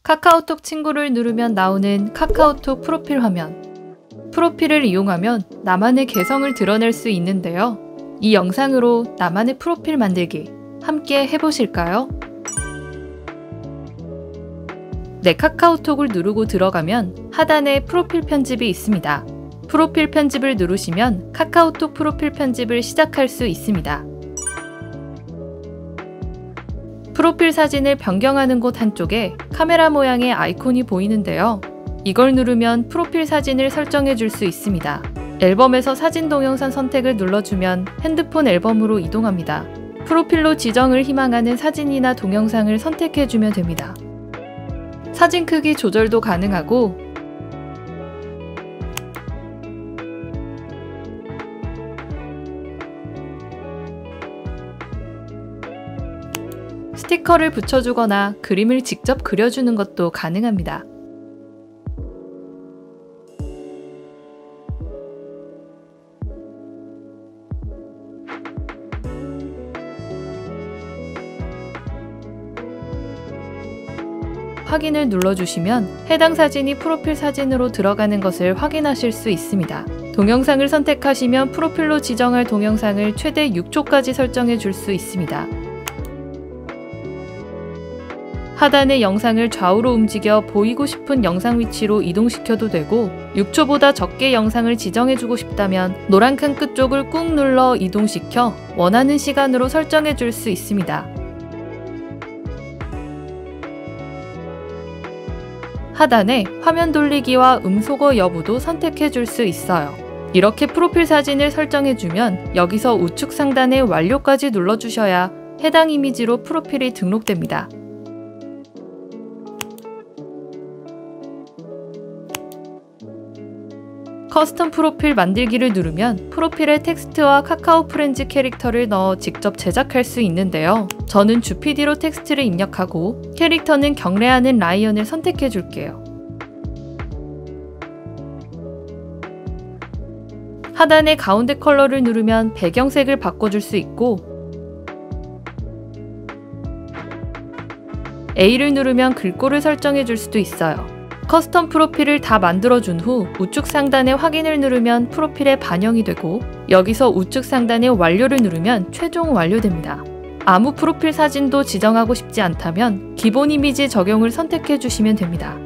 카카오톡 친구를 누르면 나오는 카카오톡 프로필 화면. 프로필을 이용하면 나만의 개성을 드러낼 수 있는데요. 이 영상으로 나만의 프로필 만들기 함께 해보실까요? 내 카카오톡을 누르고 들어가면 하단에 프로필 편집이 있습니다. 프로필 편집을 누르시면 카카오톡 프로필 편집을 시작할 수 있습니다. 프로필 사진을 변경하는 곳 한쪽에 카메라 모양의 아이콘이 보이는데요. 이걸 누르면 프로필 사진을 설정해 줄 수 있습니다. 앨범에서 사진 동영상 선택을 눌러주면 핸드폰 앨범으로 이동합니다. 프로필로 지정을 희망하는 사진이나 동영상을 선택해 주면 됩니다. 사진 크기 조절도 가능하고 스티커를 붙여주거나 그림을 직접 그려주는 것도 가능합니다. 확인을 눌러주시면 해당 사진이 프로필 사진으로 들어가는 것을 확인하실 수 있습니다. 동영상을 선택하시면 프로필로 지정할 동영상을 최대 6초까지 설정해 줄 수 있습니다. 하단의 영상을 좌우로 움직여 보이고 싶은 영상 위치로 이동시켜도 되고 6초보다 적게 영상을 지정해주고 싶다면 노란 칸 끝쪽을 꾹 눌러 이동시켜 원하는 시간으로 설정해 줄 수 있습니다. 하단에 화면 돌리기와 음소거 여부도 선택해 줄 수 있어요. 이렇게 프로필 사진을 설정해주면 여기서 우측 상단에 완료까지 눌러주셔야 해당 이미지로 프로필이 등록됩니다. 커스텀 프로필 만들기를 누르면 프로필에 텍스트와 카카오 프렌즈 캐릭터를 넣어 직접 제작할 수 있는데요. 저는 주피디로 텍스트를 입력하고 캐릭터는 경례하는 라이언을 선택해 줄게요. 하단의 가운데 컬러를 누르면 배경색을 바꿔줄 수 있고 A를 누르면 글꼴을 설정해 줄 수도 있어요. 커스텀 프로필을 다 만들어준 후 우측 상단에 확인을 누르면 프로필에 반영이 되고 여기서 우측 상단에 완료를 누르면 최종 완료됩니다. 아무 프로필 사진도 지정하고 싶지 않다면 기본 이미지 적용을 선택해 주시면 됩니다.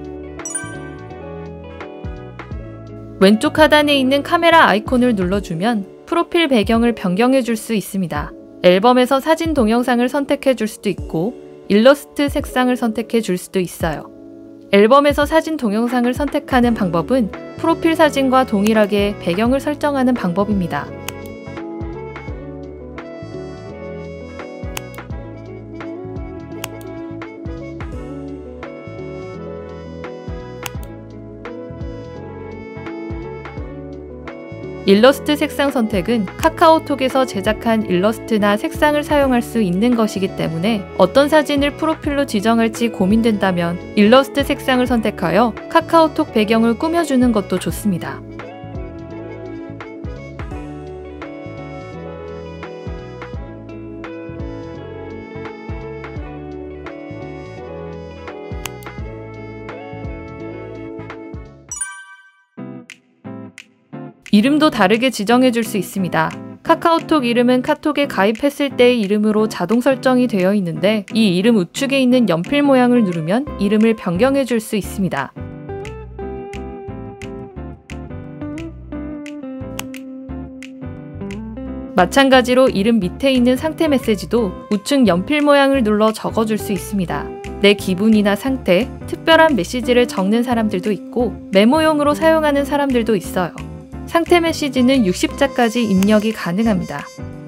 왼쪽 하단에 있는 카메라 아이콘을 눌러주면 프로필 배경을 변경해 줄 수 있습니다. 앨범에서 사진 동영상을 선택해 줄 수도 있고 일러스트 색상을 선택해 줄 수도 있어요. 앨범에서 사진 동영상을 선택하는 방법은 프로필 사진과 동일하게 배경을 설정하는 방법입니다. 일러스트 색상 선택은 카카오톡에서 제작한 일러스트나 색상을 사용할 수 있는 것이기 때문에 어떤 사진을 프로필로 지정할지 고민된다면 일러스트 색상을 선택하여 카카오톡 배경을 꾸며주는 것도 좋습니다. 이름도 다르게 지정해 줄 수 있습니다. 카카오톡 이름은 카톡에 가입했을 때의 이름으로 자동 설정이 되어 있는데 이 이름 우측에 있는 연필 모양을 누르면 이름을 변경해 줄 수 있습니다. 마찬가지로 이름 밑에 있는 상태 메시지도 우측 연필 모양을 눌러 적어줄 수 있습니다. 내 기분이나 상태, 특별한 메시지를 적는 사람들도 있고 메모용으로 사용하는 사람들도 있어요. 상태 메시지는 60자까지 입력이 가능합니다.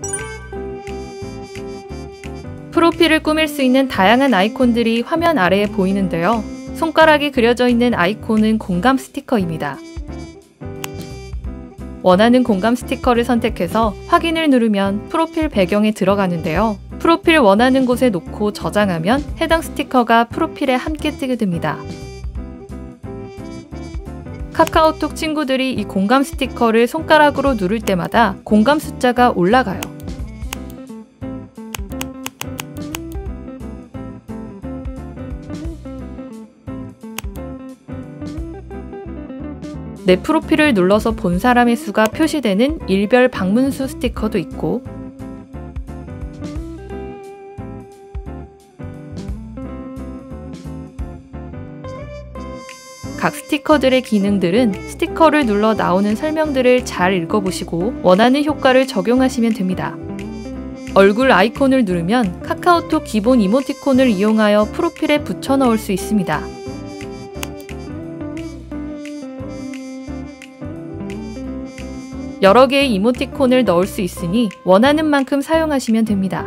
프로필을 꾸밀 수 있는 다양한 아이콘들이 화면 아래에 보이는데요. 손가락이 그려져 있는 아이콘은 공감 스티커입니다. 원하는 공감 스티커를 선택해서 확인을 누르면 프로필 배경에 들어가는데요. 프로필 원하는 곳에 놓고 저장하면 해당 스티커가 프로필에 함께 뜨게 됩니다. 카카오톡 친구들이 이 공감 스티커를 손가락으로 누를 때마다 공감 숫자가 올라가요. 내 프로필을 눌러서 본 사람의 수가 표시되는 일별 방문수 스티커도 있고, 각 스티커들의 기능들은 스티커를 눌러 나오는 설명들을 잘 읽어보시고 원하는 효과를 적용하시면 됩니다. 얼굴 아이콘을 누르면 카카오톡 기본 이모티콘을 이용하여 프로필에 붙여 넣을 수 있습니다. 여러 개의 이모티콘을 넣을 수 있으니 원하는 만큼 사용하시면 됩니다.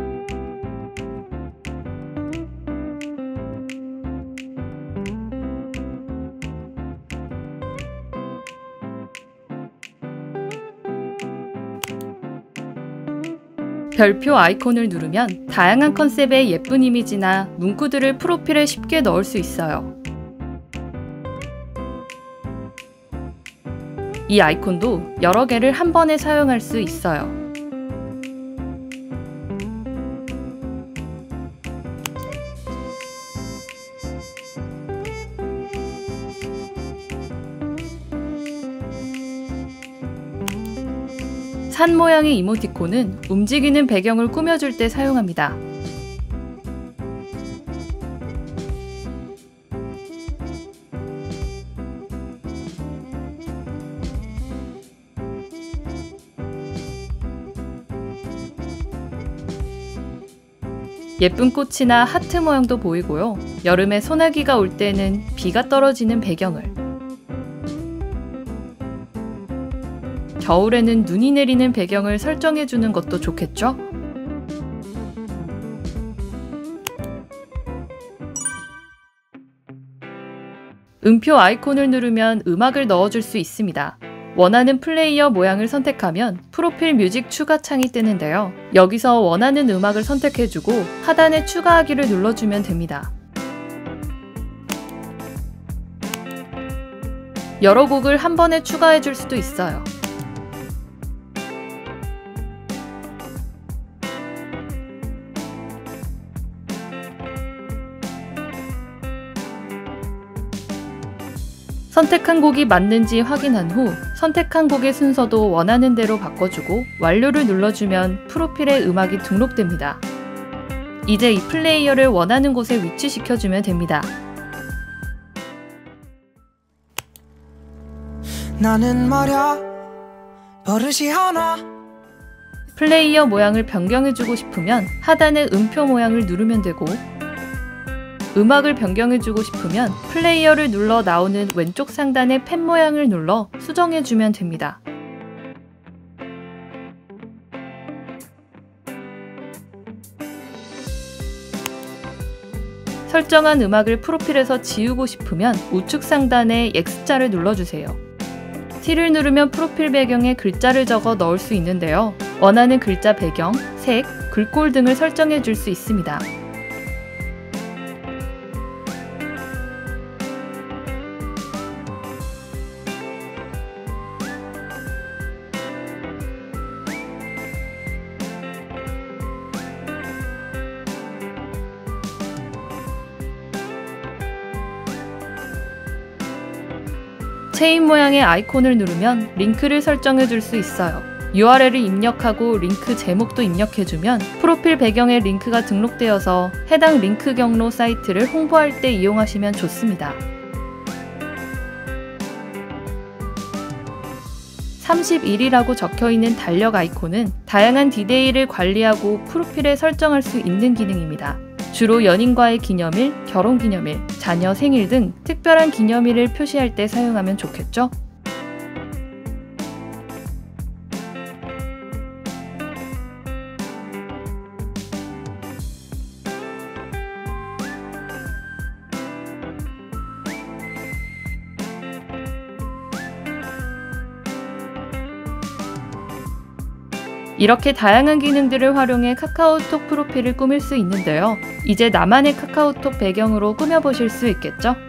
별표 아이콘을 누르면 다양한 컨셉의 예쁜 이미지나 문구들을 프로필에 쉽게 넣을 수 있어요. 이 아이콘도 여러 개를 한 번에 사용할 수 있어요. 산 모양의 이모티콘은 움직이는 배경을 꾸며줄 때 사용합니다. 예쁜 꽃이나 하트 모양도 보이고요. 여름에 소나기가 올 때는 비가 떨어지는 배경을, 겨울에는 눈이 내리는 배경을 설정해주는 것도 좋겠죠? 음표 아이콘을 누르면 음악을 넣어줄 수 있습니다. 원하는 플레이어 모양을 선택하면 프로필 뮤직 추가 창이 뜨는데요. 여기서 원하는 음악을 선택해주고 하단에 추가하기를 눌러주면 됩니다. 여러 곡을 한 번에 추가해줄 수도 있어요. 선택한 곡이 맞는지 확인한 후 선택한 곡의 순서도 원하는 대로 바꿔주고 완료를 눌러주면 프로필에 음악이 등록됩니다. 이제 이 플레이어를 원하는 곳에 위치시켜주면 됩니다. 나는 말야 버릇이 하나. 플레이어 모양을 변경해주고 싶으면 하단의 음표 모양을 누르면 되고, 음악을 변경해주고 싶으면 플레이어를 눌러 나오는 왼쪽 상단의 펜 모양을 눌러 수정해주면 됩니다. 설정한 음악을 프로필에서 지우고 싶으면 우측 상단의 X자를 눌러주세요. T를 누르면 프로필 배경에 글자를 적어 넣을 수 있는데요. 원하는 글자 배경, 색, 글꼴 등을 설정해 줄 수 있습니다. 체인 모양의 아이콘을 누르면 링크를 설정해 줄 수 있어요. URL을 입력하고 링크 제목도 입력해주면 프로필 배경에 링크가 등록되어서 해당 링크 경로 사이트를 홍보할 때 이용하시면 좋습니다. 31이라고 적혀있는 달력 아이콘은 다양한 디테일을 관리하고 프로필에 설정할 수 있는 기능입니다. 주로 연인과의 기념일, 결혼기념일, 자녀 생일 등 특별한 기념일을 표시할 때 사용하면 좋겠죠? 이렇게 다양한 기능들을 활용해 카카오톡 프로필을 꾸밀 수 있는데요. 이제 나만의 카카오톡 배경으로 꾸며보실 수 있겠죠?